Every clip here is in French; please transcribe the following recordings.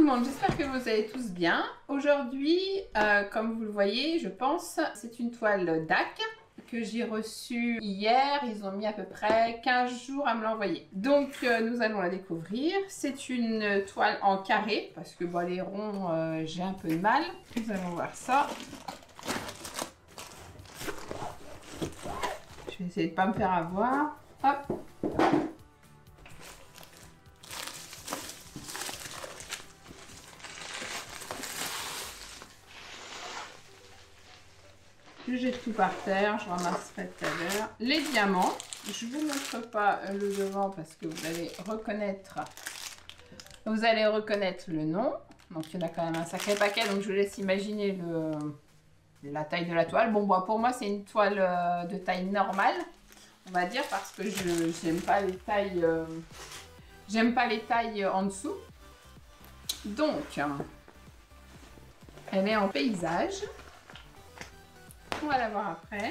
le monde, j'espère que vous allez tous bien. Aujourd'hui, comme vous le voyez, je pense, c'est une toile DAC que j'ai reçue hier. Ils ont mis à peu près 15 jours à me l'envoyer. Donc, nous allons la découvrir. C'est une toile en carré, parce que bon, les ronds, j'ai un peu de mal. Nous allons voir ça. Je vais essayer de ne pas me faire avoir. Hop. Je jette tout par terre, je ramasserai tout à l'heure. Les diamants, je ne vous montre pas le devant parce que vous allez reconnaître le nom. Donc il y en a quand même un sacré paquet, donc je vous laisse imaginer la taille de la toile. Bon, pour moi c'est une toile de taille normale, on va dire, parce que je n'aime pas les tailles, en dessous. Donc, elle est en paysage. On va la voir après.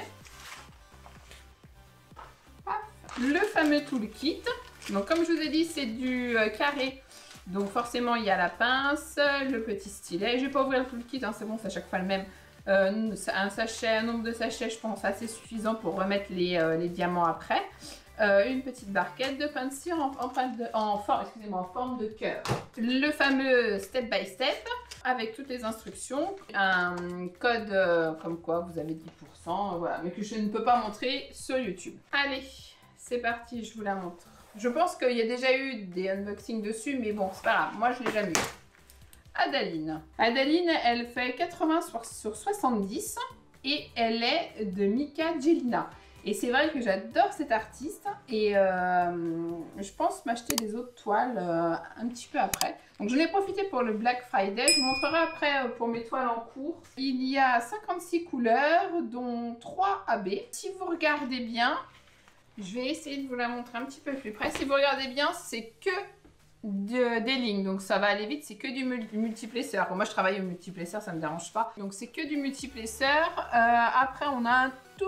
Hop. Le fameux toolkit. Donc comme je vous ai dit, c'est du carré. Donc forcément, il y a la pince, le petit stylet. Je vais pas ouvrir le toolkit, hein, c'est bon, c'est à chaque fois le même. Un nombre de sachets, je pense, assez suffisant pour remettre les diamants après. Une petite barquette de pain de cire en forme de cœur. Le fameux step by step avec toutes les instructions. Un code comme quoi vous avez 10%, voilà, mais que je ne peux pas montrer sur YouTube. Allez, c'est parti, je vous la montre. Je pense qu'il y a déjà eu des unboxings dessus, mais bon, c'est pas grave, moi je ne l'ai jamais eu. Adaline. Adaline, elle fait 80 sur 70 et elle est de Mika Jelina. Et c'est vrai que j'adore cet artiste et je pense m'acheter des autres toiles un petit peu après. Donc j'en ai profité pour le Black Friday, je vous montrerai après pour mes toiles en cours. Il y a 56 couleurs dont 3 AB. Si vous regardez bien, je vais essayer de vous la montrer un petit peu plus près. Si vous regardez bien, c'est que des lignes, donc ça va aller vite, c'est que du multiplesseur. Moi je travaille au multiplesseur, ça me dérange pas. Donc c'est que du multiplesseur. Après on a un tout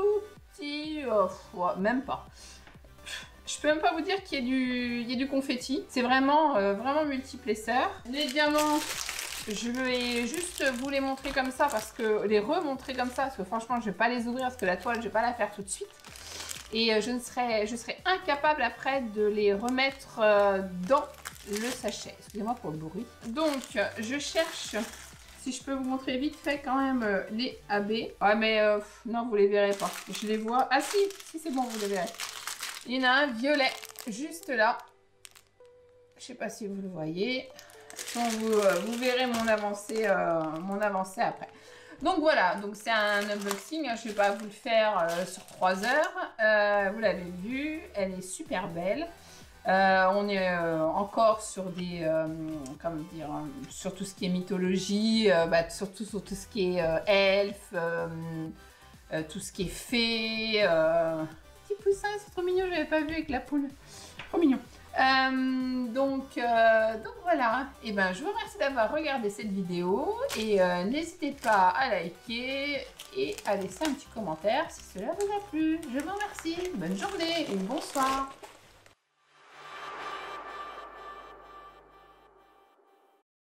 même pas. Je peux même pas vous dire qu'il y a du confetti. C'est vraiment vraiment multiplesseur. Les diamants, je vais juste vous les montrer comme ça parce que les remontrer comme ça parce que franchement je vais pas les ouvrir parce que la toile je vais pas la faire tout de suite et je serai incapable après de les remettre dans le sachet. Excusez-moi pour le bruit. Donc je cherche. Si je peux vous montrer vite fait quand même les AB. Ouais mais non, vous les verrez pas. Je les vois. Ah si c'est bon, vous les verrez. Il y en a un violet juste là. Je sais pas si vous le voyez. Donc, vous verrez mon avancée après. Donc voilà, donc c'est un unboxing. Je vais pas vous le faire sur 3 heures. Vous l'avez vu, elle est super belle. On est encore sur des, comment dire, sur tout ce qui est mythologie, surtout sur tout ce qui est elfe, tout ce qui est fée, petit poussin, c'est trop mignon, j'avais pas vu avec la poule, trop mignon. Donc voilà, et ben je vous remercie d'avoir regardé cette vidéo et n'hésitez pas à liker et à laisser un petit commentaire si cela vous a plu. Je vous remercie, bonne journée et bonsoir.